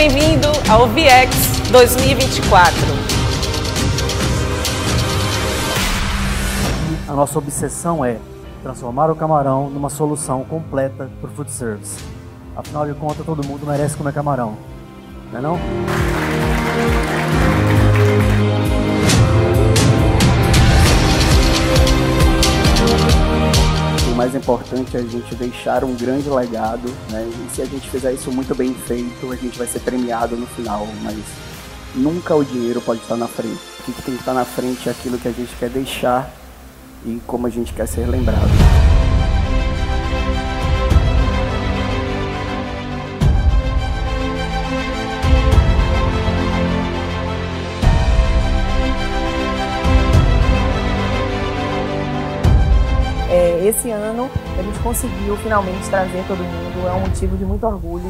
bem-vindo ao VIEX 2024. A nossa obsessão é transformar o camarão numa solução completa para o food service. Afinal de contas, todo mundo merece comer camarão, não é não? O mais importante é a gente deixar um grande legado, né? E se a gente fizer isso muito bem feito, a gente vai ser premiado no final, mas nunca o dinheiro pode estar na frente. O que tem que estar na frente é aquilo que a gente quer deixar e como a gente quer ser lembrado. Esse ano a gente conseguiu finalmente trazer todo mundo, é um motivo de muito orgulho.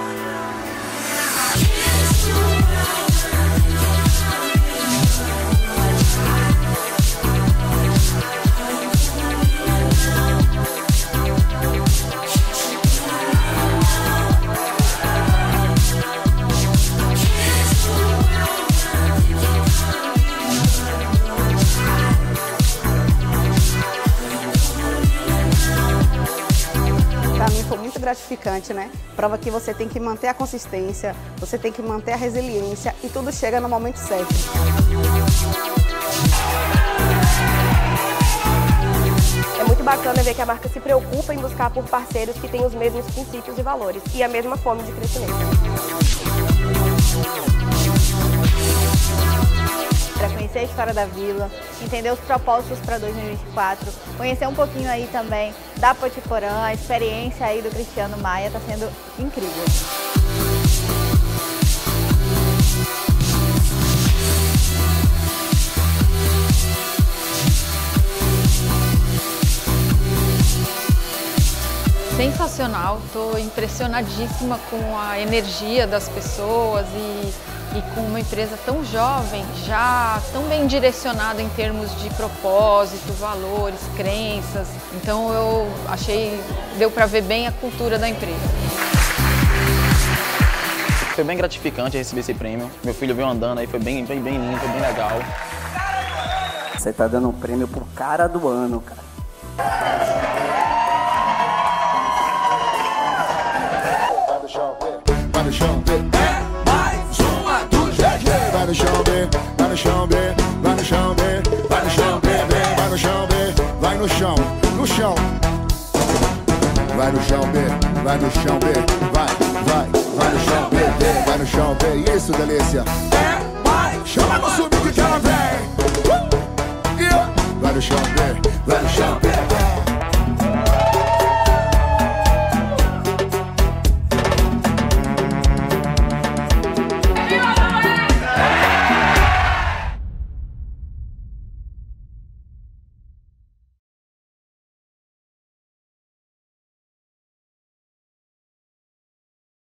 Para mim foi muito gratificante, né? Prova que você tem que manter a consistência, você tem que manter a resiliência e tudo chega no momento certo. É muito bacana ver que a marca se preocupa em buscar por parceiros que têm os mesmos princípios e valores e a mesma fome de crescimento. Para conhecer a história da vila, entender os propósitos para 2024, conhecer um pouquinho aí também da Potiporã, a experiência aí do Cristiano Maia está sendo incrível. Sensacional, estou impressionadíssima com a energia das pessoas e com uma empresa tão jovem, já tão bem direcionada em termos de propósito, valores, crenças. Então eu achei, deu para ver bem a cultura da empresa. Foi bem gratificante receber esse prêmio. Meu filho veio andando aí, foi bem lindo, foi bem legal. Você tá dando um prêmio pro cara do ano, cara. Vai no chão, é mais uma do GG. Vai no chão, vai no chão, vai no chão, vai no chão, vai no chão, vai no chão, no chão. Vai no chão, vai no chão, vai no chão, vai no chão, isso, delícia. É mais, chama no subir que ela vem. Vai no chão, vai no chão.